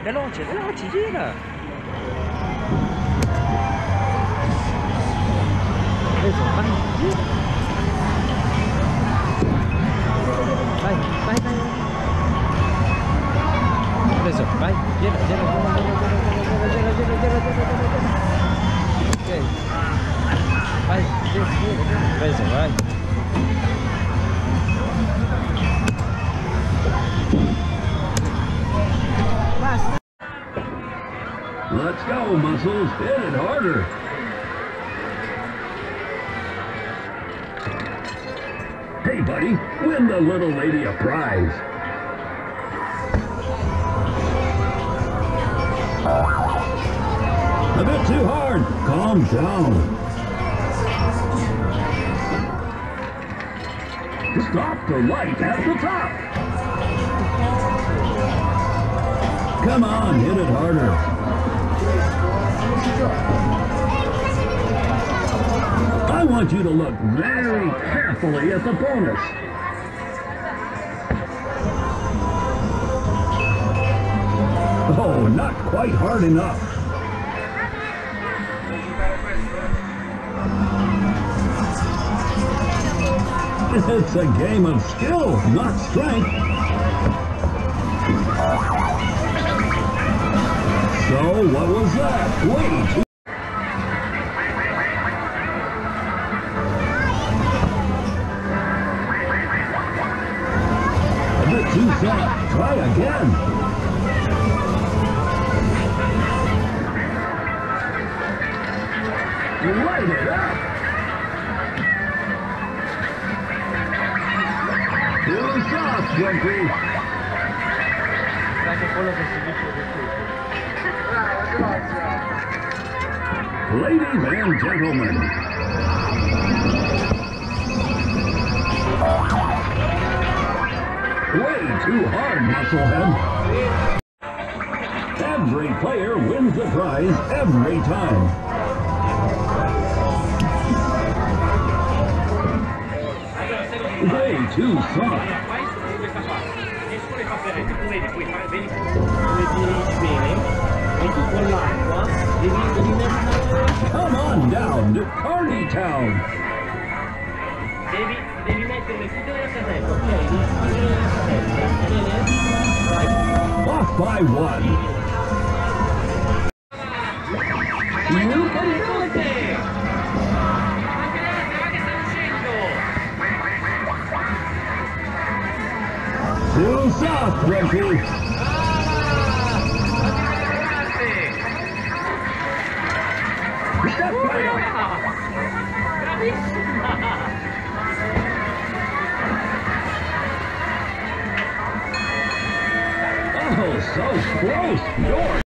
Veloce, veloce, gira. Adesso, vai, gira. Vai, vai, vai. Adesso, vai, gira, gira, gira, gira, gira, gira, gira, gira. Ok. Vai, gira, gira, gira. Preso, vai. Let's go, Muscles. Hit it harder. Hey, buddy, win the little lady a prize. A bit too hard. Calm down. Stop the light at the top. Come on, hit it harder. I want you to look very carefully at the bonus. Oh, not quite hard enough. It's a game of skill, not strength. So, what was that? Wait. A bit too soft. Try again. Light it up. Too soft, Grumpy. Ladies and gentlemen, way too hard, Musclehead. Every player wins the prize every time. Way too soft. Come on down to Party Town. Devi mettere le file della casetta, ok? Le file della casetta, bene? Off by one. You can do it! Anche sta uscendo! Too soft, Grumpy. Oh, so close. You're